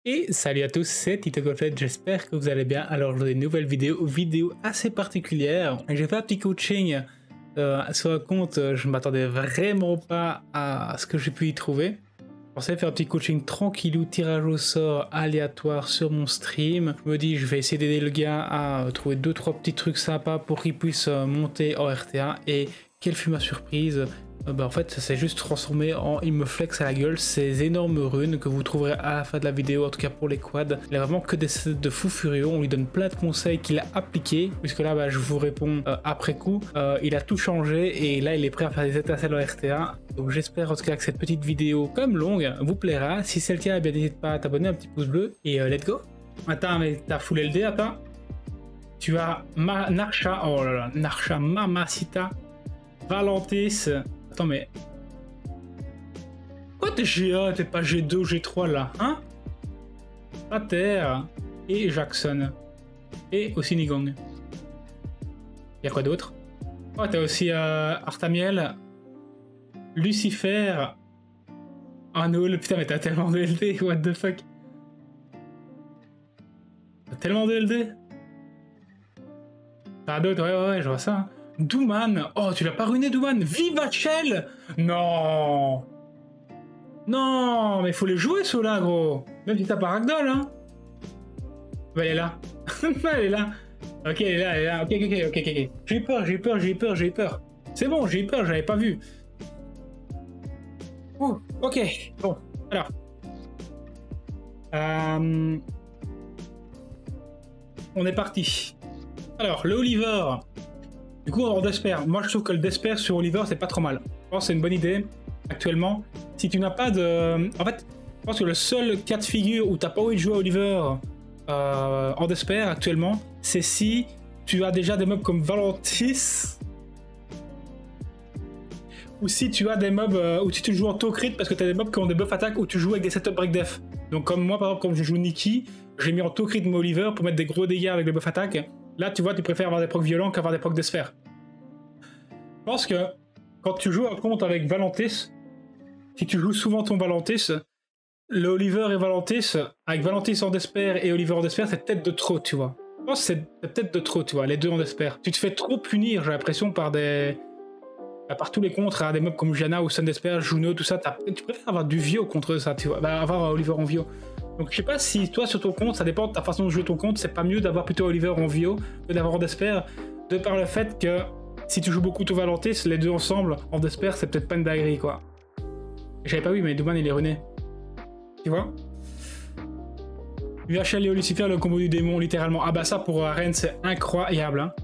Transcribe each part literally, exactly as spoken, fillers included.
Et salut à tous, c'est Tito Golfet, j'espère que vous allez bien. Alors j'ai une nouvelle vidéo, vidéo assez particulière. J'ai fait un petit coaching euh, sur un compte, je m'attendais vraiment pas à ce que j'ai pu y trouver. Je pensais faire un petit coaching tranquillou, tirage au sort aléatoire sur mon stream. Je me dis je vais essayer d'aider le gars à trouver deux trois petits trucs sympas pour qu'il puisse monter en R T A. Et quelle fut ma surprise! Bah en fait ça s'est juste transformé en il me flex à la gueule ces énormes runes que vous trouverez à la fin de la vidéo, en tout cas pour les quads. Il a vraiment que des sets de fou furieux, on lui donne plein de conseils qu'il a appliqués, puisque là bah, je vous réponds euh, après coup. Euh, il a tout changé et là il est prêt à faire des étincelles en R T A. Donc j'espère en tout cas que cette petite vidéo, comme longue, vous plaira. Si c'est le cas, eh bien n'hésite pas à t'abonner, un petit pouce bleu et euh, let's go. Attends, mais t'as full L D, attends. Tu as Ma Narsha, oh là là, Narsha, Mamacita, Valentis. Attends, mais... Pourquoi t'es G un, t'es pas G deux ou G trois là, hein? Pater et Jackson. Et aussi Nigong. Y'a quoi d'autre? Oh, t'as aussi euh, Artamiel, Lucifer, Anul. Putain, mais t'as tellement de L D, what the fuck? T'as tellement de L D? T'as d'autres, ouais, ouais, ouais, je vois ça. Hein. Douman, oh tu l'as pas ruiné Douman, Viva Shell. Non. Non, mais faut les jouer ceux-là gros. Même si t'as pas Ragdoll hein. Bah, elle est là. Elle est là. Ok, elle est là, elle est là. Ok, ok, ok, ok, ok. J'ai eu peur, j'ai eu peur, j'ai eu peur, j'ai eu peur. C'est bon, j'ai eu peur, j'avais pas vu. Ouh, ok, bon, alors. Euh... On est parti. Alors, le Oliver. Du coup, en Despair, moi je trouve que le Despair sur Oliver c'est pas trop mal. Je pense que c'est une bonne idée actuellement. Si tu n'as pas de. En fait, je pense que le seul cas de figure où t'as pas envie de jouer à Oliver euh, en Despair actuellement, c'est si tu as déjà des mobs comme Valentis ou si tu as des mobs euh, où tu te joues en taux crit parce que tu as des mobs qui ont des buffs attaques où tu joues avec des setup break def. Donc, comme moi par exemple, quand je joue Nikki, j'ai mis en taux crit mon Oliver pour mettre des gros dégâts avec les buffs attaques. Là, tu vois, tu préfères avoir des procs violents qu'avoir des procs de sphère. Je pense que quand tu joues un compte avec Valentis, si tu joues souvent ton Valentis, le Oliver et Valentis, avec Valentis en Despair et Oliver en Despair, c'est peut-être de trop, tu vois. Je pense que c'est peut-être de trop, tu vois, les deux en Despair. Tu te fais trop punir, j'ai l'impression, par des... par tous les contres, à des mobs comme Janna ou Sun Despair, Juno, tout ça. Tu préfères avoir du Vio contre ça, tu vois, bah, avoir Oliver en Vio. Donc je sais pas si toi sur ton compte, ça dépend de ta façon de jouer ton compte, c'est pas mieux d'avoir plutôt Oliver en Vio que d'avoir en Despair, de par le fait que si tu joues beaucoup ton Valentis, les deux ensemble en Despair, c'est peut-être pas une dinguerie quoi. J'avais pas vu, mais Douman il est ruiné. Tu vois? U H L et Lucifer, le combo du démon, littéralement. Ah bah ça pour Arène, c'est incroyable. Hein.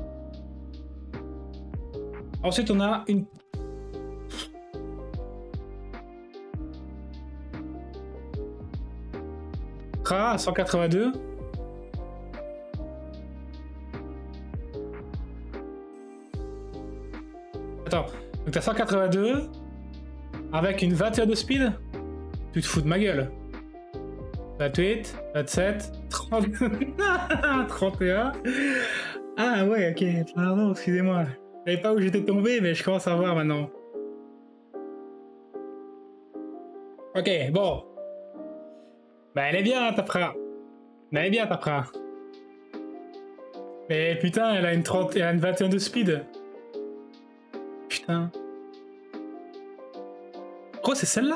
Ensuite on a une... Ra cent quatre-vingt-deux. Attends, donc t'as cent quatre-vingt-deux avec une vingt et un de speed? Tu te fous de ma gueule. vingt-huit, vingt-sept, trente... trente et un. Ah ouais, ok, pardon, excusez-moi. Je savais pas où j'étais tombé, mais je commence à voir maintenant. Ok, bon. Bah elle est bien ta fra. Elle est bien ta fra. Mais putain, elle a une trente et une vingt et un de speed. Putain. Oh, c'est celle-là?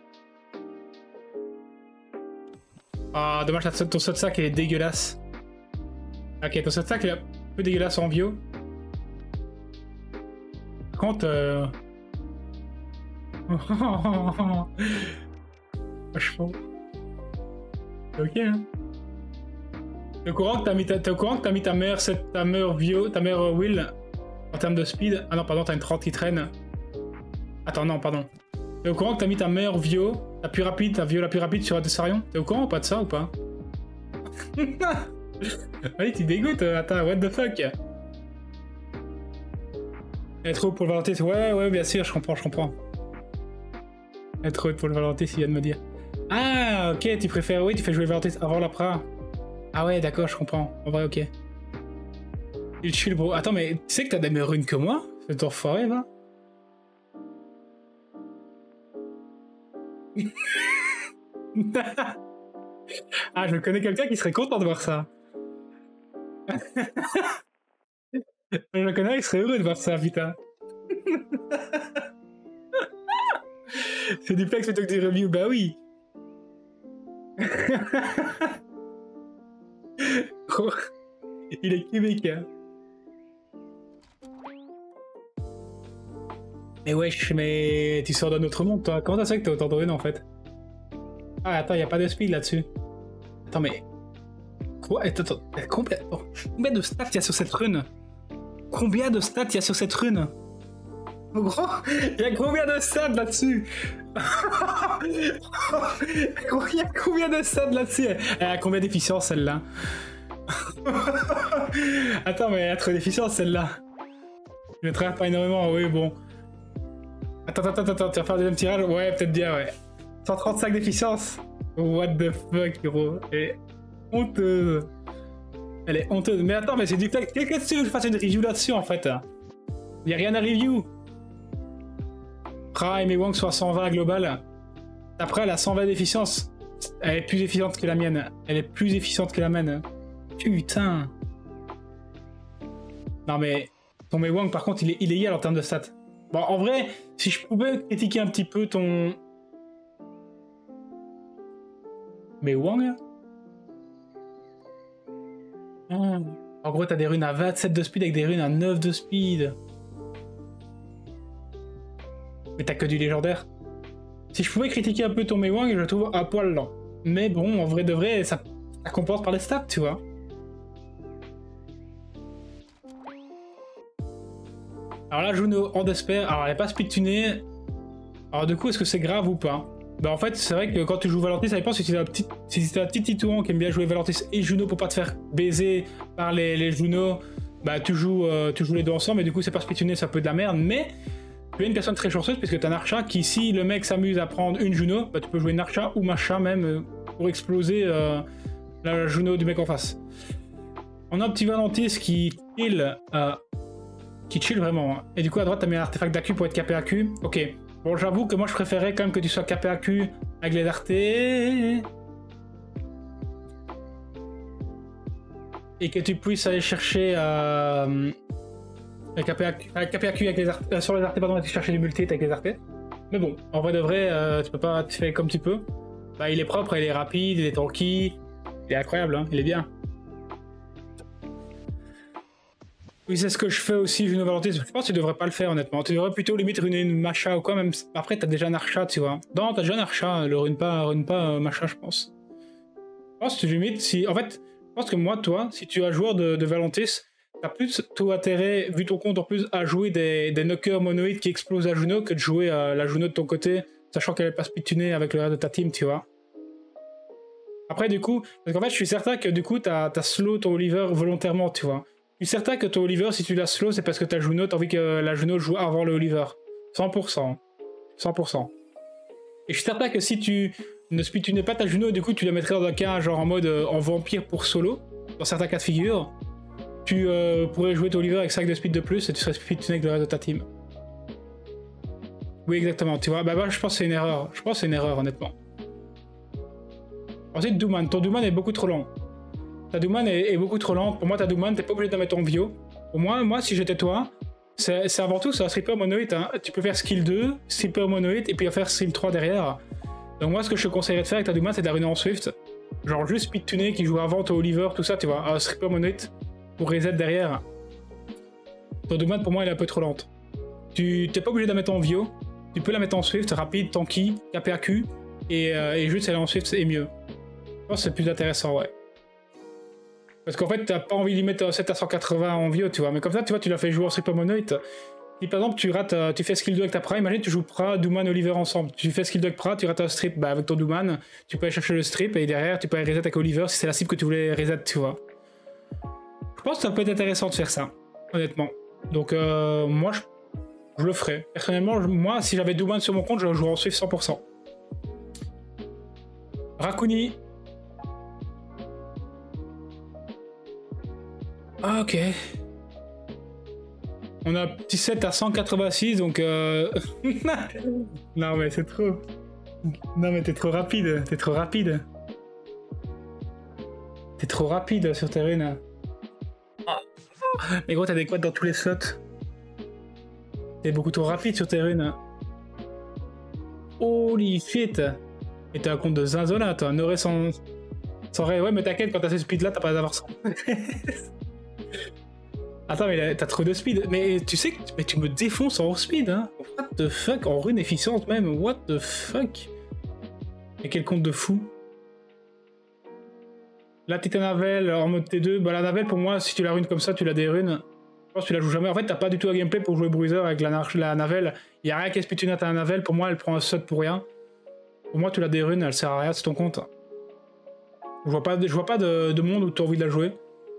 Ah, oh, dommage, ton saut de sac est dégueulasse. Ok, ton saut de sac est un peu dégueulasse en bio. Par contre, euh... Vachement. Ok, hein. T'es au courant que t'as mis ta, t'es au courant que t'as mis ta meilleure, ta meilleure bio, ta meilleure wheel en termes de speed. Ah non, pardon, t'as une trente qui traîne. Attends, non, pardon. T'es au courant que t'as mis ta meilleure vio, ta plus rapide, ta vio la plus rapide sur Adessarion? T'es au courant ou pas de ça ou pas? Allez, tu dégoûtes, attends, what the fuck? Elle est trop haute pour le Valentis. Ouais, ouais, bien sûr, je comprends, je comprends. Elle est trop haute pour le Valentis, il vient de me dire. Ah, ok, tu préfères, oui, tu fais jouer Valentis avant la pra. Ah ouais, d'accord, je comprends. En vrai, ok. Il chill, bro. Attends, mais tu sais que t'as des meilleures runes que moi? C'est ton forêt, va. Ah, je connais quelqu'un qui serait content de voir ça. Je le connais, il serait heureux de voir ça, putain. C'est du flex plutôt que du review, bah oui. Oh, il est cubique, hein. Mais wesh, mais tu sors d'un autre monde, toi. Comment t'as fait que t'as autant de runes, en fait? Ah, attends, y a pas de speed là-dessus. Attends, mais... Quoi? Attends, attends, combien... combien de stats y a sur cette rune? Combien de stats y a sur cette rune? En gros, il y a combien de stats là-dessus? Il y a combien de stats là-dessus? Elle a combien d'efficience celle-là? Attends, mais elle a trop d'efficience celle-là. Je ne travaille pas énormément, oui, bon. Attends, attends, attends, tu vas faire un deuxième tirage? Ouais, peut-être bien, ouais. cent trente-cinq d'efficience? What the fuck, gros? Elle est honteuse. Elle est honteuse. Mais attends, mais c'est du flex. Qu'est-ce que tu veux que je fasse une review là-dessus, en fait? Il n'y a rien à review. Prime et Wang soit cent vingt global. Après, elle a cent vingt d'efficience. Elle est plus efficiente que la mienne. Elle est plus efficiente que la mienne. Putain. Non, mais ton Mei Wang, par contre, il est illégal en termes de stats. Bon, en vrai, si je pouvais critiquer un petit peu ton... Mei Wang. Oh. En gros, t'as des runes à vingt-sept de speed avec des runes à neuf de speed. Mais t'as que du légendaire. Si je pouvais critiquer un peu ton Mei Wang, je le trouve à poil lent. Mais bon, en vrai de vrai, ça, ça compense par les stats, tu vois. Alors là, Juno en despair. Alors, elle n'est pas speed-tunée. Alors, du coup, est-ce que c'est grave ou pas? Bah, en fait, c'est vrai que quand tu joues Valentis, ça dépend si tu es un petit, si tu es un petit titouan qui aime bien jouer Valentis et Juno pour pas te faire baiser par les, les Juno. Bah, tu joues, euh, tu joues les deux ensemble, et du coup, c'est pas speed-tuné, ça peut de la merde. Mais tu es une personne très chanceuse, puisque tu as Narcha qui, si le mec s'amuse à prendre une Juno, bah, tu peux jouer Narcha ou Macha même euh, pour exploser euh, la Juno du mec en face. On a un petit Valentis qui kill. Euh, qui chill vraiment. Hein. Et du coup, à droite, t'as mis un artefact d'A Q pour être K P A Q. Ok. Bon, j'avoue que moi, je préférais quand même que tu sois K P A Q avec les artés. Et que tu puisses aller chercher euh, K P A Q, K P A Q avec les artés, sur les artés, pardon, et chercher du multi avec les artés. Mais bon, en vrai de vrai, euh, tu peux pas te faire comme tu peux. Bah, il est propre, il est rapide, il est tanky. Il est incroyable, hein, il est bien. Oui, c'est ce que je fais aussi, Juno Valentis. Je pense que tu devrais pas le faire, honnêtement. Tu devrais plutôt limite runer une Macha ou quoi, même. Après, t'as déjà un Archa, tu vois. Non, t'as déjà un Archa, le rune pas, rune pas euh, Macha, je pense. Je pense que tu limites si. En fait, je pense que moi, toi, si tu es un joueur de, de Valentis, t'as plus tout intérêt, vu ton compte en plus, à jouer des, des knockers monoïdes qui explosent la Juno que de jouer à la Juno de ton côté, sachant qu'elle est pas speed-tunée avec le reste de ta team, tu vois. Après, du coup, parce qu'en fait, je suis certain que du coup, t'as as slow ton Oliver volontairement, tu vois. Je suis certain que ton Oliver, si tu la slow, c'est parce que ta Juno, t'as envie que la Juno joue avant le Oliver. cent pour cent. cent pour cent. Et je suis certain que si tu ne speedtunais pas ta Juno, du coup, tu la mettrais dans un cas genre en mode euh, en vampire pour solo, dans certains cas de figure, tu euh, pourrais jouer ton Oliver avec cinq de speed de plus et tu serais speedtuné avec le reste de ta team. Oui, exactement. Tu vois, bah, bah je pense que c'est une erreur. Je pense que c'est une erreur, honnêtement. Ensuite, Douman. Ton Douman est beaucoup trop lent. Ta Douman est, est beaucoup trop lente. Pour moi, ta Douman, t'es pas obligé de la mettre en bio. Pour moi, moi si j'étais toi, c'est avant tout, c'est un stripper monoïde. Hein. Tu peux faire skill deux, stripper monoïde, et puis faire skill trois derrière. Donc moi, ce que je te conseillerais de faire avec ta Douman, c'est de la ruiner en Swift. Genre juste speed tuner qui joue avant, ton Oliver, tout ça, tu vois. Un stripper monoïde pour reset derrière. Ton Douman, pour moi, elle est un peu trop lente. Tu t'es pas obligé de la mettre en bio. Tu peux la mettre en Swift, rapide, tanky, K P A Q, et, euh, et juste elle est en Swift, c'est mieux. Je pense que c'est plus intéressant, ouais. Parce qu'en fait, t'as pas envie de lui mettre sept à cent quatre-vingts en bio, tu vois. Mais comme ça, tu vois, tu l'as fait jouer en stripper monoïde. Si par exemple, tu rates, tu fais skill deux avec ta Pra, imagine, tu joues Pra, Douman, Oliver ensemble. Tu fais skill deux avec Pra, tu rates un strip, bah avec ton Douman, tu peux aller chercher le strip, et derrière, tu peux aller reset avec Oliver si c'est la cible que tu voulais reset, tu vois. Je pense que ça peut être intéressant de faire ça, honnêtement. Donc, euh, moi, je, je le ferais. Personnellement, je, moi, si j'avais Douman sur mon compte, je le jouerais en Swift cent pour cent. Rakuni. Ah, ok. On a un petit set à cent quatre-vingt-six, donc euh... non mais c'est trop. Non mais t'es trop rapide, t'es trop rapide. T'es trop rapide sur tes runes. Mais gros, t'as des quads dans tous les slots. T'es beaucoup trop rapide sur tes runes. Holy shit. Et t'as un compte de zinzon là, toi. Noré sans... sans ré. Ouais, mais t'inquiète, quand t'as ce speed là, t'as pas d'avoir ça. Attends, mais t'as trop de speed. Mais tu sais que mais tu me défonces en speed, hein. What the fuck. En rune efficiente même. What the fuck. Et quel compte de fou. Là, t'es Navel en mode T deux. Bah, la Navel, pour moi, si tu la runes comme ça, tu l'as des runes. Je pense que tu la joues jamais. En fait, t'as pas du tout un gameplay pour jouer Bruiser avec la, la Navel. Il y a rien qui speedtune à ta Navel. Pour moi, elle prend un shot pour rien. Pour moi, tu l'as des runes, elle sert à rien, c'est ton compte. Je vois pas, je vois pas de, de monde où tu as envie de la jouer.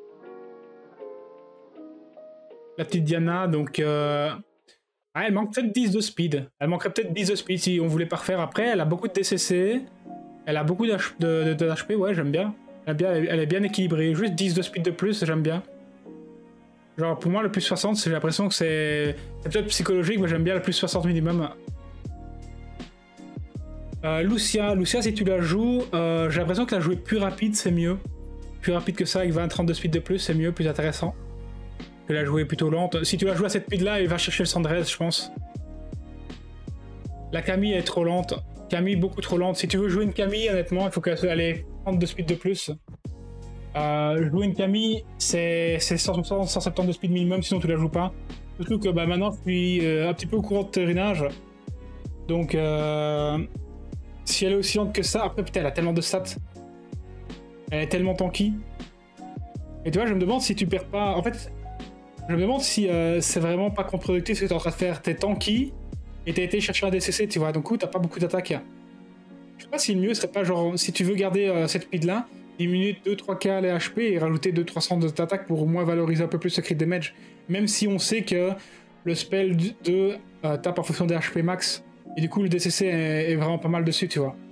La petite Diana, donc... Euh... Ah, elle manque peut-être dix de speed. Elle manquerait peut-être dix de speed si on voulait pas refaire après. Elle a beaucoup de D C C. Elle a beaucoup de, de, de H P, ouais, j'aime bien. Elle est bien. Elle est bien équilibrée. Juste dix de speed de plus, j'aime bien. Genre, pour moi, le plus soixante, j'ai l'impression que c'est... C'est peut-être psychologique, mais j'aime bien le plus soixante minimum. Euh, Lucia, Lucia, si tu la joues, euh, j'ai l'impression que la jouer plus rapide, c'est mieux. Plus rapide que ça, avec vingt trente de speed de plus, c'est mieux, plus intéressant. Que la jouer plutôt lente. Si tu la joues à cette speed-là, il va chercher le Sandrez, je pense. La Camille est trop lente. Camille, beaucoup trop lente. Si tu veux jouer une Camille, honnêtement, il faut qu'elle ait trente de speed de plus. Euh, jouer une Camille, c'est cent soixante, cent soixante-dix de speed minimum, sinon tu la joues pas. Surtout que bah, maintenant, je suis euh, un petit peu au courant de terrainage. Donc, euh, si elle est aussi lente que ça, après, putain, elle a tellement de stats. Elle est tellement tanky. Et tu vois, je me demande si tu perds pas... En fait, je me demande si euh, c'est vraiment pas contre-productif ce que tu es en train de faire. T'es tanky et t'as été chercher un D C C, tu vois. Donc, coup, t'as pas beaucoup d'attaques. Je sais pas si le mieux serait pas genre, si tu veux garder euh, cette speed-là, diminuer deux trois K les H P et rajouter deux trois cents d'attaque pour au moins valoriser un peu plus ce crit damage. Même si on sait que le spell de euh, tape en fonction des H P max. Et du coup, le D C C est, est vraiment pas mal dessus, tu vois.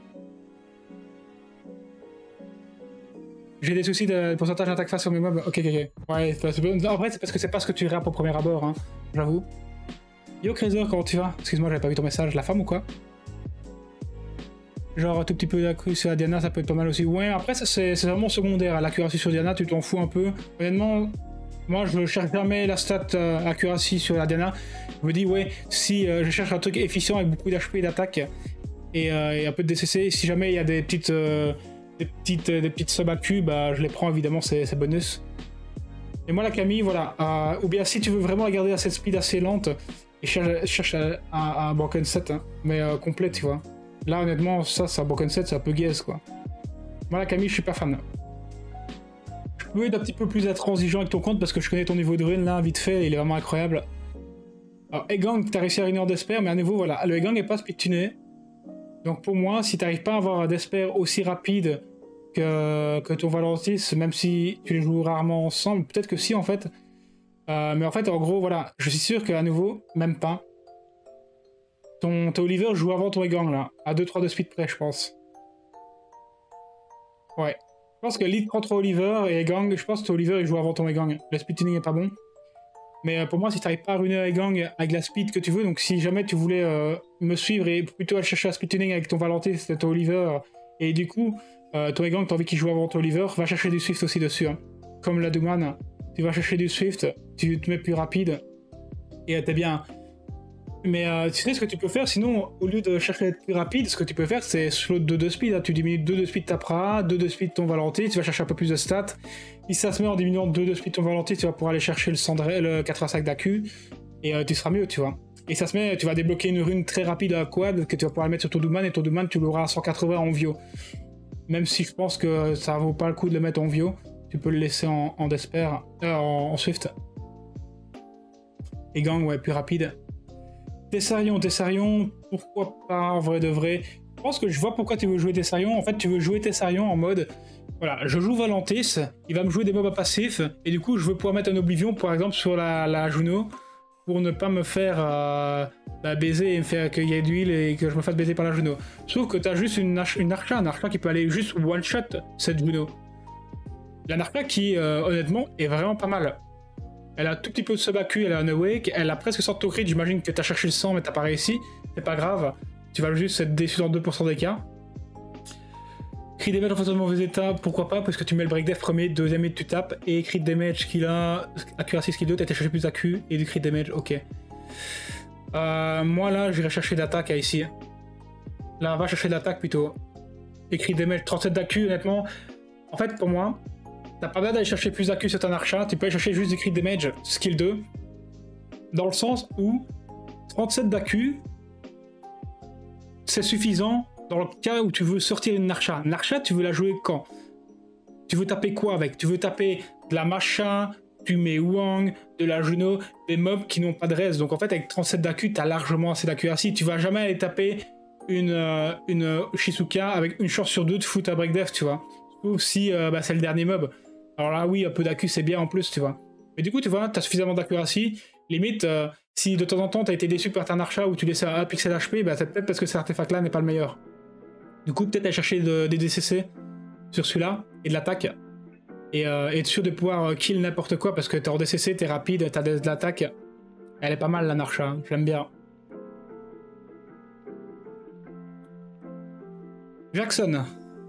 J'ai des soucis de pourcentage d'attaque face sur mes mobs. Ok, ok, ok. Ouais, en vrai, c'est parce que c'est pas ce que tu rappes au premier abord, hein, j'avoue. Yo, Crazer, comment tu vas? Excuse-moi, j'avais pas vu ton message. La femme ou quoi? Genre, un tout petit peu d'accuracy sur la Diana, ça peut être pas mal aussi. Ouais, après, c'est vraiment secondaire. L'accuracy sur Diana, tu t'en fous un peu. Honnêtement, moi, je cherche jamais la stat euh, accuracy sur la Diana. Je me dis, ouais, si euh, je cherche un truc efficient avec beaucoup d'H P et d'attaque et, euh, et un peu de D C C, si jamais il y a des petites... Euh, Des petites, des petites sub A Q, bah, je les prends évidemment, c'est bonus. Et moi la Camille, voilà, euh, ou bien si tu veux vraiment garder à cette speed assez lente, et cherche, cherche un, un broken set, hein, mais euh, complet, tu vois. Là honnêtement, ça, c'est un broken set, c'est un peu gaze, quoi. Moi la Camille, je suis pas fan. Je peux être un petit peu plus intransigeant avec ton compte parce que je connais ton niveau de rune là, vite fait, il est vraiment incroyable. Alors Egang, t'as réussi à ruiner d'Esper, mais à nouveau, voilà, le Egang est pas speed tuné. Donc pour moi, si tu n'arrives pas à avoir un Desper aussi rapide que, que ton Valentis, même si tu les joues rarement ensemble, peut-être que si en fait. Euh, mais en fait, en gros, voilà, je suis sûr qu'à nouveau, même pas. Ton, ton Oliver joue avant ton Egang là, à deux trois de speed près, je pense. Ouais. Je pense que lead contre Oliver et Egang, je pense que ton Oliver il joue avant ton Egang. Le speed tuning est pas bon. Mais pour moi, si tu n'arrives pas à ruiner Egang avec la speed que tu veux, donc si jamais tu voulais euh, me suivre et plutôt aller chercher la speed tuning avec ton Valentis, c'était ton Oliver, et du coup, euh, ton Egang, t'as envie qu'il joue avant ton Oliver, va chercher du Swift aussi dessus. Hein. Comme la Douman, tu vas chercher du Swift, tu te mets plus rapide, et euh, t'es bien. Mais euh, tu sais ce que tu peux faire, sinon, au lieu de chercher d'être plus rapide, ce que tu peux faire, c'est slot de deux speed. Hein. Tu diminues deux de speed ta Pra, deux de speed ton Valentis, tu vas chercher un peu plus de stats. Si ça se met en diminuant deux de speed ton Valentis, tu vas pouvoir aller chercher le, Cendré, le quatre-vingt-cinq d'A Q, et euh, tu seras mieux, tu vois. Et ça se met, tu vas débloquer une rune très rapide à quad, que tu vas pouvoir mettre sur ton Douman, et ton Douman, tu l'auras à cent quatre-vingts en Vio. Même si je pense que ça vaut pas le coup de le mettre en Vio, tu peux le laisser en, en Desper, euh, en, en Swift. Et Gang, ouais, plus rapide. Tessarion, Tessarion, pourquoi pas en vrai de vrai. Je pense que je vois pourquoi tu veux jouer Tessarion. En fait, tu veux jouer Tessarion en mode, voilà, je joue Valentis, il va me jouer des mobs à passif, et du coup, je veux pouvoir mettre un Oblivion, par exemple, sur la, la Juno, pour ne pas me faire euh, bah, baiser et me faire qu'il y ait d'huile et que je me fasse baiser par la Juno. Sauf que tu as juste une, une Archa, un Archa qui peut aller juste one-shot cette Juno. La Archa qui, euh, honnêtement, est vraiment pas mal. Elle a un tout petit peu de sub A Q, elle a un awake, elle a presque cent crit, j'imagine que t'as cherché le cent mais t'as pas réussi, c'est pas grave, tu vas juste être déçu dans deux pour cent des cas. Crit damage en face de mauvais état, pourquoi pas, parce que tu mets le break def premier, deuxième hit tu tapes, et crit damage qu'il a, accuracy skill deux, t'as été chercher plus A Q, et du crit damage, ok. Euh, moi là, j'irai chercher d'attaque ici. Là, va chercher de l'attaque plutôt. Et crit damage trente-sept d'A Q, honnêtement. En fait, pour moi, t'as pas besoin d'aller chercher plus d'A Q sur ton archa, tu peux aller chercher juste du crit damage skill deux. Dans le sens où trente-sept d'A Q, c'est suffisant dans le cas où tu veux sortir une Narcha. Narcha, tu veux la jouer quand? Tu veux taper quoi avec? Tu veux taper de la Masha, tu mets Wang, de la Juno, des mobs qui n'ont pas de res. Donc en fait, avec trente-sept d'A Q, tu as largement assez d'accuracy. Tu vas jamais aller taper une, euh, une Shizuka avec une chance sur deux de foot à break def, tu vois. Ou si euh, bah, c'est le dernier mob. Alors là, oui, un peu d'A Q, c'est bien en plus, tu vois. Mais du coup, tu vois, tu as suffisamment d'accuracy. Limite, euh, si de temps en temps, tu as été déçu par ta Narcha ou tu laissais un pixel H P, bah, c'est peut-être parce que cet artefact-là n'est pas le meilleur. Du coup, peut-être aller chercher de, des D C C sur celui-là et de l'attaque. Et euh, être sûr de pouvoir euh, kill n'importe quoi parce que t'es en D C C, t'es rapide, t'as de, de l'attaque. Elle est pas mal la Narcha, hein. J'aime bien. Jackson.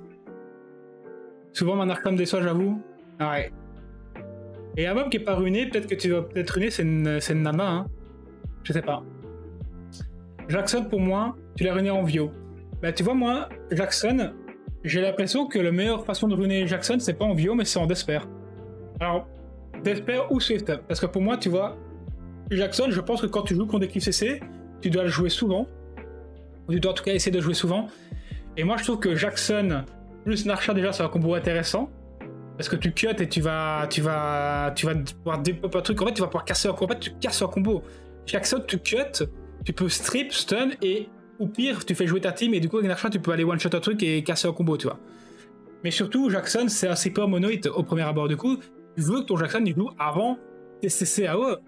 Souvent ma Narcha me déçoit, j'avoue. Ah ouais. Et un mob qui est pas ruiné, peut-être que tu vas peut-être ruiner, c'est une, une Nana, hein. Je sais pas. Jackson, pour moi, tu l'as ruiné en Vio. Bah tu vois, moi, Jackson, j'ai l'impression que la meilleure façon de ruiner Jackson, c'est pas en Vio, mais c'est en Despair. Alors, Despair ou Swift. Parce que pour moi, tu vois, Jackson, je pense que quand tu joues contre des Cliff C C, tu dois le jouer souvent. Ou tu dois en tout cas essayer de jouer souvent. Et moi, je trouve que Jackson plus Narcha, déjà, c'est un combo intéressant. Parce que tu cut et tu vas, tu vas, tu vas pouvoir dépop un truc. En fait, tu vas pouvoir casser un combo. En fait, tu casses un combo. Jackson, tu cut, tu peux strip, stun et ou pire, tu fais jouer ta team et du coup, avec Narcha, tu peux aller one shot un truc et casser un combo, tu vois. Mais surtout, Jackson, c'est un super monoïte au premier abord. Du coup, tu veux que ton Jackson il joue avant tes C C A O.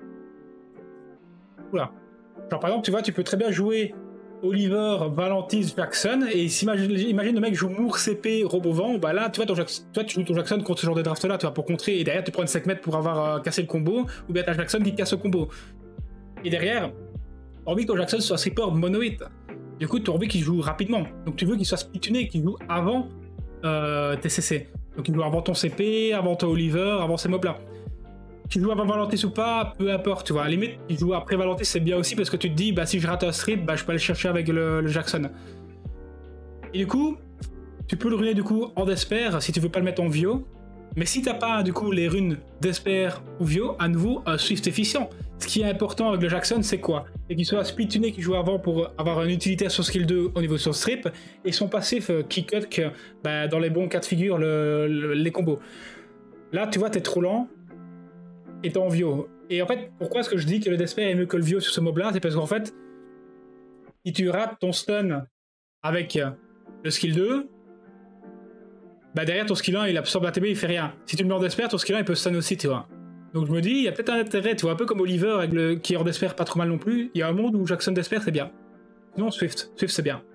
Oula. Genre, par exemple, tu vois, tu peux très bien jouer Oliver, Valentis, Jackson, et s'imagine, imagine le mec joue Moore, C P, Robovent, bah là, tu vois, ton Jackson, toi, tu joues ton Jackson contre ce genre de draft-là, tu vois, pour contrer, et derrière, tu prends une cinq mètres pour avoir euh, cassé le combo, ou bien t'as Jackson qui casse le combo. Et derrière, t'as envie que ton Jackson soit stripper monoïte. Du coup, tu as envie qu'il joue rapidement. Donc, tu veux qu'il soit speedtuné, qu'il joue avant euh, tes C C. Donc, il joue avant ton C P, avant ton Oliver, avant ces mobs-là. Qu'il joue avant Valentis ou pas, peu importe, tu vois. À la limite, il joue après Valentis, c'est bien aussi parce que tu te dis, bah si je rate un strip, bah je peux aller le chercher avec le, le Jackson. Et du coup, tu peux le ruiner du coup en Despair si tu veux pas le mettre en Vio. Mais si t'as pas du coup les runes Despair ou Vio, à nouveau un Swift efficient. Ce qui est important avec le Jackson, c'est quoi? C'est qu'il soit speed tuné qui joue avant pour avoir une utilité sur skill deux au niveau de son strip, et son passif euh, qui cut que, bah, dans les bons cas de figure le, le, les combos. Là, tu vois, t'es trop lent. Et t'es en Vio. Et en fait, pourquoi est-ce que je dis que le Despair est mieux que le Vio sur ce mob là? C'est parce qu'en fait, si tu rates ton stun avec le skill deux, bah derrière ton skill un il absorbe la T B, il fait rien. Si tu le mets en Despair, ton skill un il peut stun aussi, tu vois. Donc je me dis, il y a peut-être un intérêt, tu vois, un peu comme Oliver avec le... qui est en Despair pas trop mal non plus. Il y a un monde où Jackson Despair c'est bien. Non, Swift. Swift c'est bien.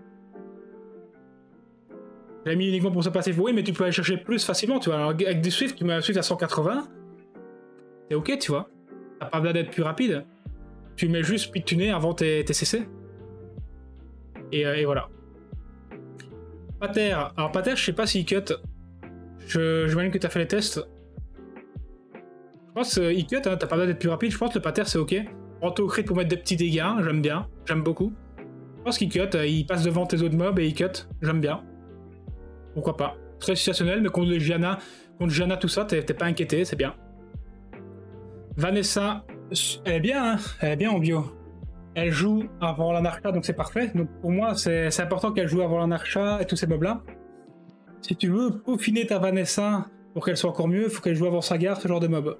J'ai mis uniquement pour ce passif, oui, mais tu peux aller chercher plus facilement, tu vois. Alors, avec des Swift, tu mets un Swift à cent quatre-vingts. C'est ok, tu vois. T'as pas besoin d'être plus rapide. Tu mets juste speed tuné avant tes, tes C C. Et, euh, et voilà. Pater. Alors Pater, je sais pas s'il cut. Je j'imagine que t'as fait les tests. Je pense qu'il cut, hein, t'as pas besoin d'être plus rapide. Je pense que le Pater c'est ok. Auto-crit pour mettre des petits dégâts, j'aime bien. J'aime beaucoup. Je pense qu'il cut, il passe devant tes autres mobs et il cut. J'aime bien. Pourquoi pas. Très situationnel, mais contre Gianna, contre Gianna tout ça, t'es pas inquiété, c'est bien. Vanessa, elle est bien, hein, elle est bien en bio. Elle joue avant la Narcha, donc c'est parfait. Donc pour moi, c'est important qu'elle joue avant la Narcha et tous ces mobs-là. Si tu veux peaufiner ta Vanessa pour qu'elle soit encore mieux, il faut qu'elle joue avant Sagar, ce genre de mob.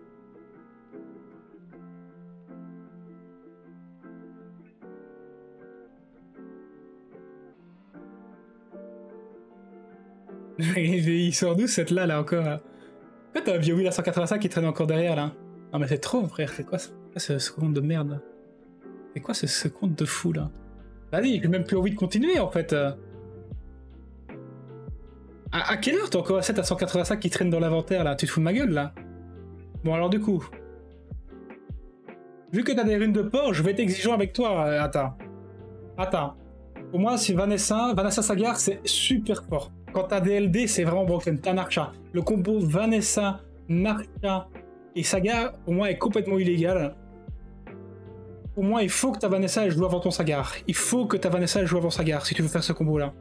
Il sort d'où cette là, là encore? En fait, t'as un BioWheel à cent quatre-vingt-cinq qui traîne encore derrière, là. Non mais c'est trop, frère, c'est quoi ce, ce compte de merde là? C'est quoi ce, ce compte de fou là? Vas-y, j'ai même plus envie de continuer en fait. À, à quelle heure t'as encore un set à cent quatre-vingt-cinq qui traîne dans l'inventaire là? Tu te fous de ma gueule là? Bon alors du coup, vu que t'as des runes de port, je vais être exigeant avec toi. Attends. Attends. Pour moi, si Vanessa, Vanessa Sagar, c'est super fort. quand t'as des L D, c'est vraiment broken. T'as Narcha. Le combo Vanessa, Narcha et Sagar, pour moi, est complètement illégal. Pour moi, il faut que ta Vanessa joue avant ton Sagar. Il faut que ta Vanessa joue avant Sagar si tu veux faire ce combo-là.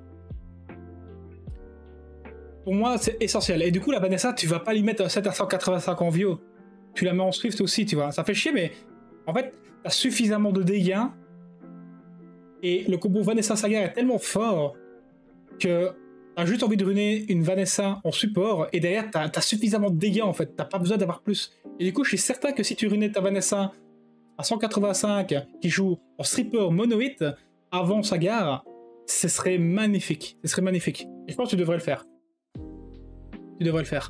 Pour moi, c'est essentiel. Et du coup, la Vanessa, tu vas pas lui mettre sept à cent quatre-vingt-cinq en Vio. Tu la mets en Swift aussi, tu vois. Ça fait chier, mais en fait, t'as suffisamment de dégâts. Et le combo Vanessa Sagar est tellement fort que t'as juste envie de ruiner une Vanessa en support. Et derrière, t'as as suffisamment de dégâts, en fait. T'as pas besoin d'avoir plus. Et du coup, je suis certain que si tu runais ta Vanessa à cent quatre-vingt-cinq, qui joue en stripper mono-hit avant Sagar, ce serait magnifique. Ce serait magnifique. Et je pense que tu devrais le faire. Tu devrais le faire.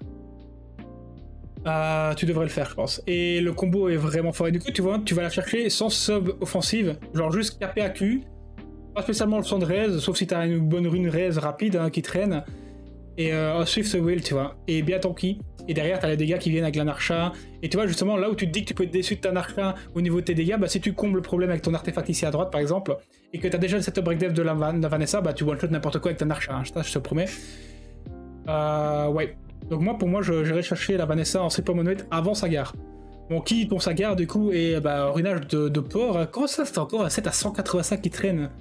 Euh, tu devrais le faire, je pense. Et le combo est vraiment fort. Et du coup, tu vois, tu vas la chercher sans sub offensive, genre juste K P A Q. Pas spécialement le son de raise, sauf si t'as une bonne rune raise rapide hein, qui traîne. Et euh, Swift Will, tu vois. Et bien tanky. Et derrière, t'as les dégâts qui viennent avec la Narcha. Et tu vois, justement, là où tu te dis que tu peux être déçu de ta Narcha au niveau de tes dégâts, bah si tu combles le problème avec ton artefact ici à droite, par exemple, et que t'as déjà le setup break dev de la, de la Vanessa, bah tu one-shot n'importe quoi avec ta Narcha. Hein, je te promets. Euh, ouais. Donc moi, pour moi, j'irai chercher la Vanessa en stripper monoïde avant Sagar. Bon, qui ton Sagar, du coup, et bah, runage de, de port. Comment ça, c'est encore un sept à cent quatre-vingt-cinq qui traîne?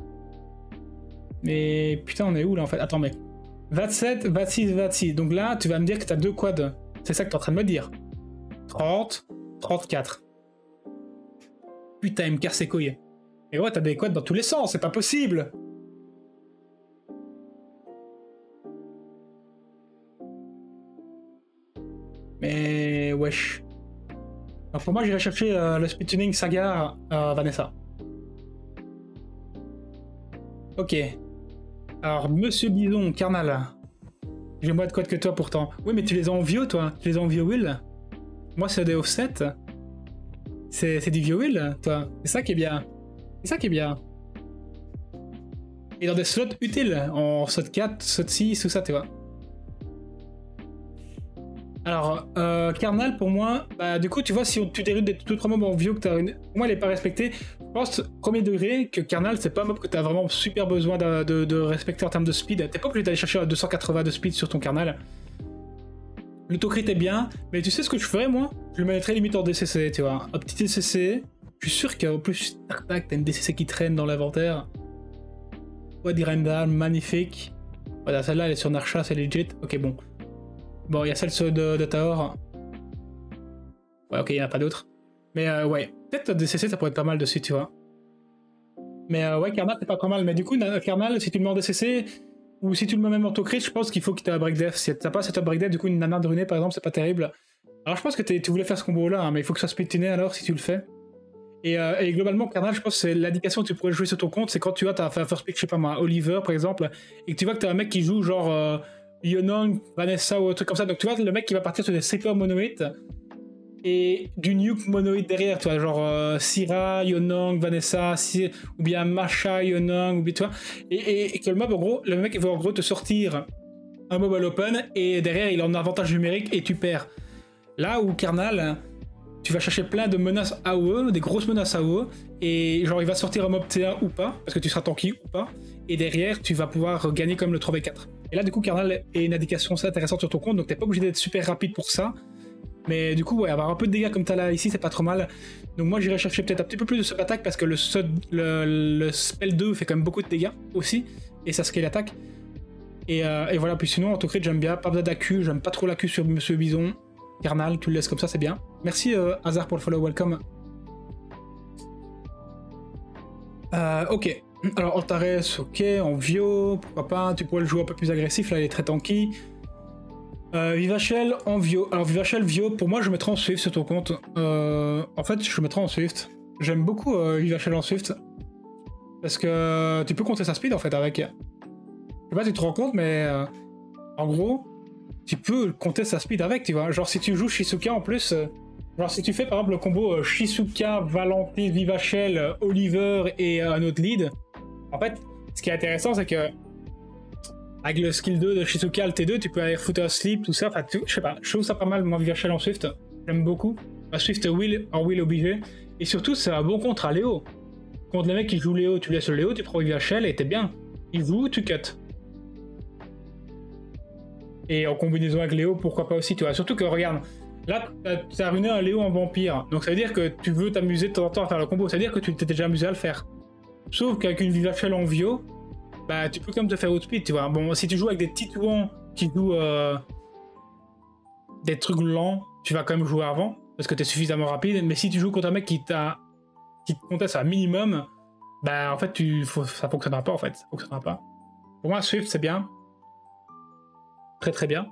Mais putain, on est où là en fait? Attends, mais vingt-sept, vingt-six, vingt-six. Donc là, tu vas me dire que t'as deux quads. C'est ça que t'es en train de me dire. trente, trente-quatre. Putain, il me casse les couilles. Mais ouais, t'as des quads dans tous les sens, c'est pas possible. Mais wesh. Alors pour moi, j'irai chercher euh, le speed tuning Sagar euh, Vanessa. Ok. Alors, Monsieur Bison, Carnal. J'ai moins de quad que toi pourtant. Oui, mais tu les as en Vio, toi. Tu les as en Vio Will. Moi, c'est des offset. C'est du Vio Will, toi. C'est ça qui est bien. C'est ça qui est bien. Et dans des slots utiles. En slot quatre, slot six, tout ça, tu vois. Alors, euh, Carnal, pour moi, bah, du coup, tu vois, si on, tu dérives des deux trois mobs en Vio que t'as une... Pour moi, elle est pas respectée. Je pense, premier degré, que Carnal, c'est pas un mob que t'as vraiment super besoin de, de, de respecter en termes de speed. T'es pas obligé d'aller chercher à deux cent quatre-vingts de speed sur ton Carnal. L'autocrit est bien, mais tu sais ce que je ferais, moi? Je le mettrais limite en D C C, tu vois. Un petit D C C. Je suis sûr qu'en plus, tac tac, t'as une D C C qui traîne dans l'inventaire. Ouais, Direndal, magnifique. Voilà, celle-là, elle est sur Narcha, c'est legit. Ok, bon. Bon, il y a celle de, de Taor. Ouais, ok, il n'y en a pas d'autres. Mais euh, ouais, peut-être D C C, ça pourrait être pas mal dessus, tu vois. Mais euh, ouais, Carnal, c'est pas trop mal. Mais du coup, Carnal, si tu le mets en D C C, ou si tu le mets même en autocrit, je pense qu'il faut que tu aies un break def. Si t'as pas cette break def, du coup, une nana de runée, par exemple, c'est pas terrible. Alors je pense que tu voulais faire ce combo-là, hein, mais il faut que ça soit speed-tuné alors, si tu le fais. Et, euh, et globalement, Carnal, je pense que c'est l'indication que tu pourrais jouer sur ton compte, c'est quand tu as ta first pick, je sais pas moi, Oliver, par exemple, et que tu vois que t'as un mec qui joue genre... Euh, Yonong, Vanessa ou un truc comme ça. Donc tu vois le mec qui va partir sur des stripper monoïdes et du nuke monoïde derrière, tu vois, genre euh, Syrah, Yonong, Vanessa, Sy ou bien Masha, Yonong, ou bien tu vois. Et, et, et que le mob en gros, le mec il veut en gros te sortir un mob à l'open et derrière il a un avantage numérique et tu perds. Là où Carnal, tu vas chercher plein de menaces A O E, des grosses menaces A O E, et genre il va sortir un mob T un ou pas, parce que tu seras tanky ou pas, et derrière tu vas pouvoir gagner comme le trois v quatre. Et là, du coup, Carnal est une indication assez intéressante sur ton compte, donc t'es pas obligé d'être super rapide pour ça. Mais du coup, ouais, avoir un peu de dégâts comme t'as là ici, c'est pas trop mal. Donc moi, j'irai chercher peut-être un petit peu plus de sub attaque parce que le, le, le spell deux fait quand même beaucoup de dégâts aussi, et ça scale l'attaque. Et, euh, et voilà, puis sinon, en tout cas, j'aime bien, pas besoin d'A Q, j'aime pas trop l'A Q sur Monsieur Bison. Carnal, tu le laisses comme ça, c'est bien. Merci euh, Hazard pour le follow, welcome. Euh, ok. Alors Antares, ok, en Vio, pourquoi pas, tu pourrais le jouer un peu plus agressif, là il est très tanky. Euh, Vivachel en Vio, alors Vivachel Vio, pour moi je mettrais en Swift sur ton compte. Euh, en fait je mettrais en Swift. J'aime beaucoup euh, Vivachel en Swift. Parce que tu peux compter sa speed en fait avec. Je sais pas si tu te rends compte mais euh, en gros, tu peux compter sa speed avec, tu vois. Genre si tu joues Shizuka en plus... Euh, Genre si tu fais par exemple le combo euh, Shizuka, Valentis, Vivachel, euh, Oliver et euh, un autre lead, en fait, ce qui est intéressant c'est que avec le skill deux de Shizuka, le T deux, tu peux aller foutre un sleep, tout ça, enfin je sais pas, je trouve ça pas mal moi Vivachel en Swift, j'aime beaucoup. La Swift Will en Will obligé, et surtout c'est un bon contre à Léo. Contre les mecs qui jouent Léo, tu laisses le Léo, tu prends Vivachel et t'es bien. Il joue, tu cut. Et en combinaison avec Léo, pourquoi pas aussi, tu vois. Surtout que, regarde, là, tu as ruiné un Léo en vampire. Donc ça veut dire que tu veux t'amuser de temps en temps à faire le combo. Ça veut dire que tu t'es déjà amusé à le faire. Sauf qu'avec une Vivachel en Vio, bah tu peux quand même te faire outspeed, tu vois. Bon, si tu joues avec des Titouans qui jouent euh, des trucs lents, tu vas quand même jouer avant, parce que tu es suffisamment rapide. Mais si tu joues contre un mec qui t'a qui te conteste à un minimum, bah en fait tu, faut, ça fonctionnera pas en fait. Ça fonctionnera pas. Pour moi, Swift c'est bien. Très très bien.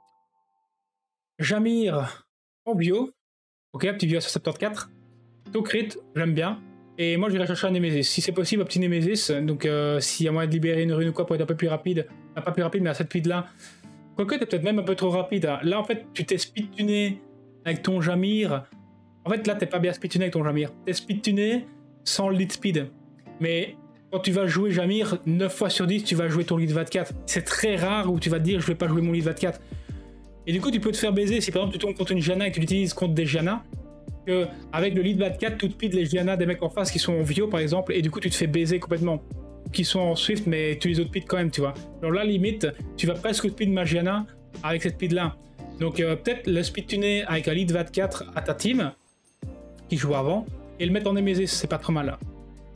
Jamir en bio. Ok, un petit bio à soixante-quatorze. Tocrit, j'aime bien. Et moi j'irai chercher un Nemesis. Si c'est possible, un petit Nemesis. Donc euh, s'il y a moyen de libérer une rune ou quoi pour être un peu plus rapide. Enfin, pas plus rapide, mais à cette speed là. Quoique t'es peut-être même un peu trop rapide. Hein. Là en fait, tu t'es speed tuné avec ton Jamir. En fait là t'es pas bien speed tuné avec ton Jamir. T'es speed tuné sans le lead speed. Mais quand tu vas jouer Jamir, neuf fois sur dix, tu vas jouer ton lead vingt-quatre. C'est très rare où tu vas te dire je vais pas jouer mon lead vingt-quatre. Et du coup, tu peux te faire baiser si par exemple tu tombes contre une Janna et que tu l'utilises contre des Janna. Que avec le lead vingt-quatre, tu te speed les Janna des mecs en face qui sont en Vio par exemple, et du coup tu te fais baiser complètement. Qui sont en Swift, mais tu les autres speed quand même, tu vois. Alors là, limite, tu vas presque speed ma Janna avec cette speed là. Donc euh, peut-être le speed tuner avec un lead vingt-quatre à ta team, qui joue avant, et le mettre en Nemesis, c'est pas trop mal là.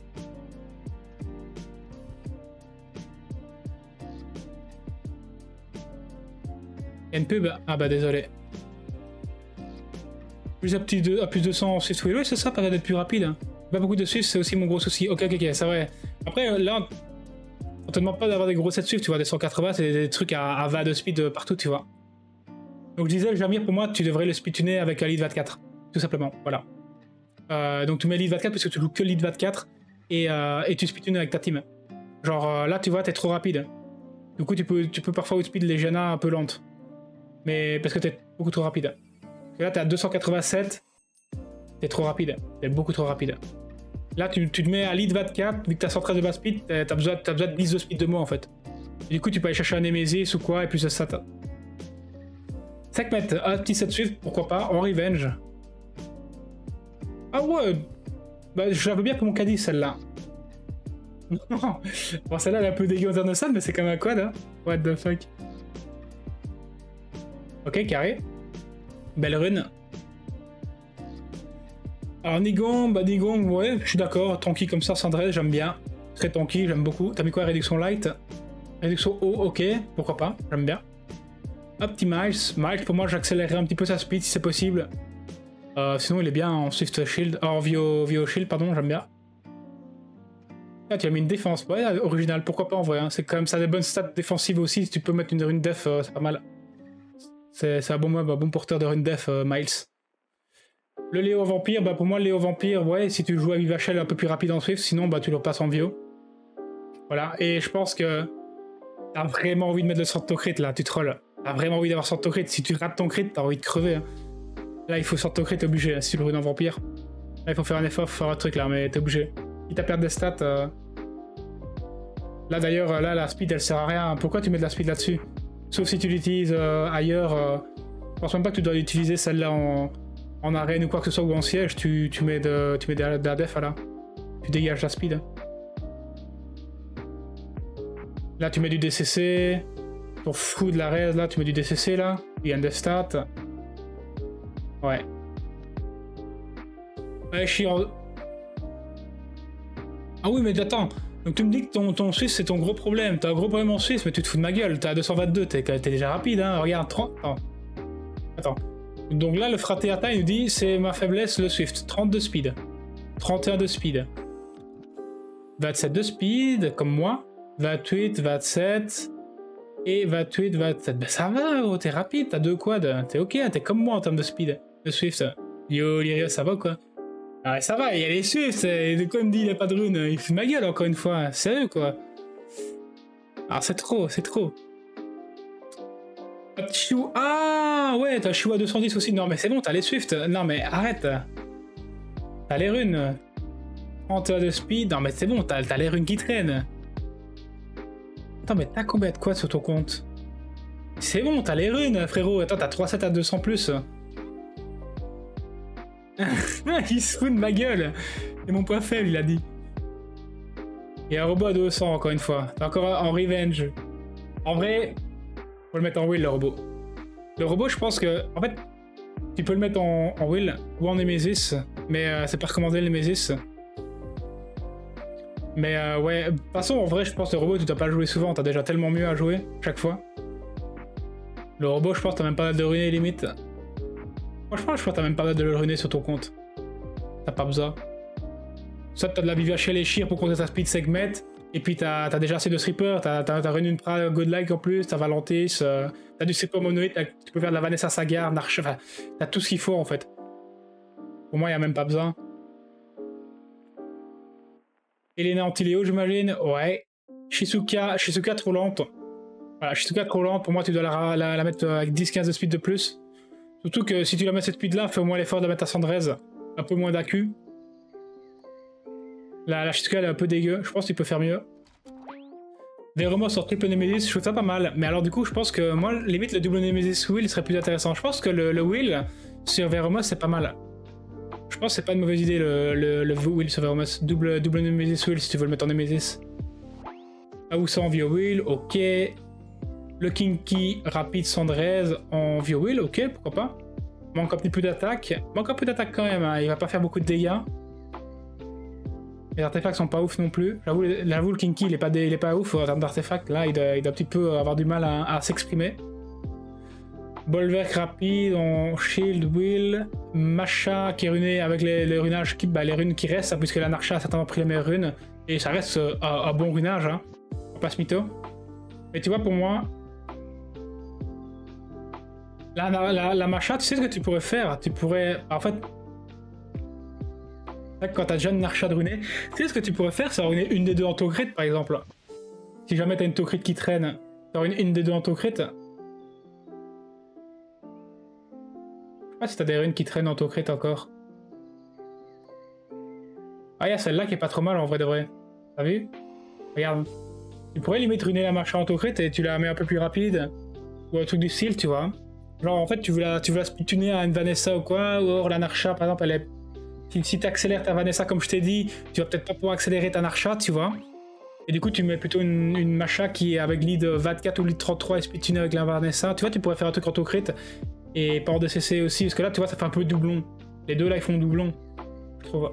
Une pub? Ah bah désolé. Plus à, petit de, à plus de cent en Swift, oui, c'est ça, paraît d'être plus rapide. Hein. Pas beaucoup de Swift, c'est aussi mon gros souci. Ok, ok, ok, c'est vrai. Après, là, on te demande pas d'avoir des gros sets Swift, tu vois, des cent quatre-vingts, c'est des trucs à, à vingt de speed partout, tu vois. Donc je disais, le Jamir, pour moi, tu devrais le speed tuner avec un lead vingt-quatre, tout simplement, voilà. Euh, donc tu mets lead vingt-quatre parce que tu joues que lead vingt-quatre et, euh, et tu speed tunes avec ta team. Genre euh, là, tu vois, t'es trop rapide. Du coup, tu peux, tu peux parfois outspeed les Janna un peu lentes. Mais parce que t'es beaucoup trop rapide. Parce que là, t'es à deux cent quatre-vingt-sept. T'es trop rapide. T'es beaucoup trop rapide. Là, tu, tu te mets à lead vingt-quatre, vu que t'as cent treize de base speed, t'as besoin, t'as besoin de dix de speed de moi en fait. Et du coup, tu peux aller chercher un Nemesis ou quoi, et plus de ça. cinq mètres, un petit set Swift, pourquoi pas, en revenge. Ah ouais, bah je la veux bien pour mon caddie celle-là. Bon, celle-là elle est un peu dégueu en termes de sol, mais c'est comme un quad, hein. What the fuck. Ok, carré. Belle rune. Alors Nigon, bah Nigon, ouais, je suis d'accord, tanky comme ça, Cendresse, j'aime bien. Très tanky, j'aime beaucoup. T'as mis quoi, réduction light? Réduction haut, ok, pourquoi pas, j'aime bien. Hop, petit Miles. Miles, pour moi, j'accélérerai un petit peu sa speed si c'est possible. Euh, sinon, il est bien en Swift Shield, en Vio, Vio Shield, pardon, j'aime bien. Ah, tu as mis une défense, ouais, original, pourquoi pas en vrai, hein. C'est quand même ça a des bonnes stats défensives aussi, si tu peux mettre une rune def, euh, c'est pas mal. C'est un bon, un bon porteur de rune def, euh, Miles. Le Léo Vampire, bah pour moi, Léo Vampire, ouais, si tu joues à Vivachel un peu plus rapide en Swift, sinon, bah tu le passes en Vio. Voilà, et je pense que t'as vraiment envie de mettre le sort de crit là, tu trolls. T'as vraiment envie d'avoir sort de crit, si tu rates ton crit, t'as envie de crever. Hein. Là, il faut sort de crit, t'es obligé, hein, si tu le rune en Vampire. Là, il faut faire un effort, faut faire un truc là, mais t'es obligé. Quitte à perdre des stats. Euh... Là d'ailleurs, là, la speed, elle sert à rien. Pourquoi tu mets de la speed là-dessus? Sauf si tu l'utilises euh, ailleurs. Euh... Je pense même pas que tu dois utiliser celle-là en... en arène ou quoi que ce soit, ou en siège. Tu, tu mets de, tu mets de, de la def là. Tu dégages la speed. Là, tu mets du D C C. T'en fous de la raise, là, tu mets du D C C, là. Il y a un dev stat. Ouais. Ouais, je suis en... Ah oui, mais attends. Donc tu me dis que ton, ton Suisse, c'est ton gros problème. T'as un gros problème en Suisse, mais tu te fous de ma gueule. T'es à deux cent vingt-deux, t'es déjà rapide, hein. Regarde, trente... Attends. Attends. Donc là, le Frateata, il nous dit, c'est ma faiblesse, le Swift. trente de speed. trente et un de speed. vingt-sept de speed, comme moi. vingt-huit, vingt-sept... Et vingt-huit, vingt-sept. Ben ça va, oh, t'es rapide, t'as deux quads. T'es ok, t'es comme moi en termes de speed. De Swift. Yo, Lyria, ça va quoi? Ah, ça va, il y a les Swift. De quoi il me dit, il a pas de rune? Il fait ma gueule encore une fois. Sérieux quoi? Ah, c'est trop, c'est trop. Ah, ouais, t'as Chou à deux cent dix aussi. Non, mais c'est bon, t'as les Swift. Non, mais arrête. T'as les runes. trente de speed. Non, mais c'est bon, t'as les runes qui traînent. Attends, mais t'as combien de quads sur ton compte? C'est bon, t'as les runes, frérot. Attends, t'as trois sept à deux cents plus. Il se fout de ma gueule. C'est mon point faible, il a dit. Et un robot à deux cents, encore une fois. T'es encore en revenge. En vrai, Faut le mettre en will, le robot. Le robot, je pense que... En fait, tu peux le mettre en, en will ou en Nemesis, mais euh, c'est pas recommandé le Nemesis. Mais euh, ouais, de toute façon, en vrai, je pense que le robot, tu dois pas le jouer souvent, t'as déjà tellement mieux à jouer, chaque fois. Le robot, je pense que t'as même pas hâte de ruiner, limite. Franchement, je pense que t'as même pas hâte de le ruiner sur ton compte. T'as pas besoin. Soit t'as de la Vivacia Léchir pour compter ta speed segment, et puis t'as as déjà assez de strippers, t'as ruiné une pra godlike en plus, t'as Valentis, euh, t'as du stripper monoïde, tu peux faire de la Vanessa Sagar, Narch, enfin, t'as tout ce qu'il faut en fait. Pour moi, y a même pas besoin. Elena Antiléo, j'imagine. Ouais. Shizuka, Shizuka trop lente. Voilà, Shizuka trop lente. Pour moi, tu dois la, la, la mettre avec dix quinze de speed de plus. Surtout que si tu la mets cette speed là, fais au moins l'effort de la mettre à Sandrez. Un peu moins d'A Q. La, la Shizuka elle est un peu dégueu. Je pense que tu peux faire mieux. Veromos sur triple Nemesis, je trouve ça pas mal. Mais alors, du coup, je pense que moi, limite, le double Nemesis Will serait plus intéressant. Je pense que le, le Will sur Veromos, c'est pas mal. Je pense que c'est pas une mauvaise idée le, le, le Will sur Veromos. Double, double Nemesis Will si tu veux le mettre en Nemesis. Aoussa en Vio Will, ok. Le Kinky rapide Sandrez en Vio Will, ok, pourquoi pas. Manque un petit peu d'attaque. Manque un peu d'attaque quand même, hein. Il va pas faire beaucoup de dégâts. Les artefacts sont pas ouf non plus. J'avoue, le Kinky il est, pas dé, il est pas ouf en termes d'artefacts. Là, il doit, il doit un petit peu avoir du mal à, à s'exprimer. Bolverk rapide en Shield Will. Masha qui est runé avec les, les runages, qui, bah, les runes qui restent, puisque la Narcha a certainement pris les meilleures runes. Et ça reste euh, un, un bon runage, hein. On passe mytho. Mais tu vois, pour moi, la, la, la, la Masha, tu sais ce que tu pourrais faire? Tu pourrais, en fait, quand t'as déjà une Narcha de runé, tu sais ce que tu pourrais faire? C'est runer une des deux en Tocrit, par exemple. Si jamais t'as une Tocrit qui traîne, t'as une, une des deux en Tocrit. Ah, si t'as des runes qui traînent en Tocrit encore. Ah, il y a celle-là qui est pas trop mal en vrai de vrai. T'as vu? Regarde. Tu pourrais limite ruiner la Masha en Tocrit et tu la mets un peu plus rapide. Ou un truc du style, tu vois. Genre en fait, tu veux la, tu veux la speedtuner à une Vanessa ou quoi. Ou alors la Narcha, par exemple, elle est... Si, si t'accélères ta Vanessa comme je t'ai dit, tu vas peut-être pas pouvoir accélérer ta Narcha, tu vois. Et du coup, tu mets plutôt une, une Masha qui est avec lead vingt-quatre ou lead trente-trois et speedtuner avec la Vanessa. Tu vois, tu pourrais faire un truc en Tocrit. Et pas en D C C aussi, parce que là, tu vois, ça fait un peu doublon. Les deux là, ils font doublon, je trouve.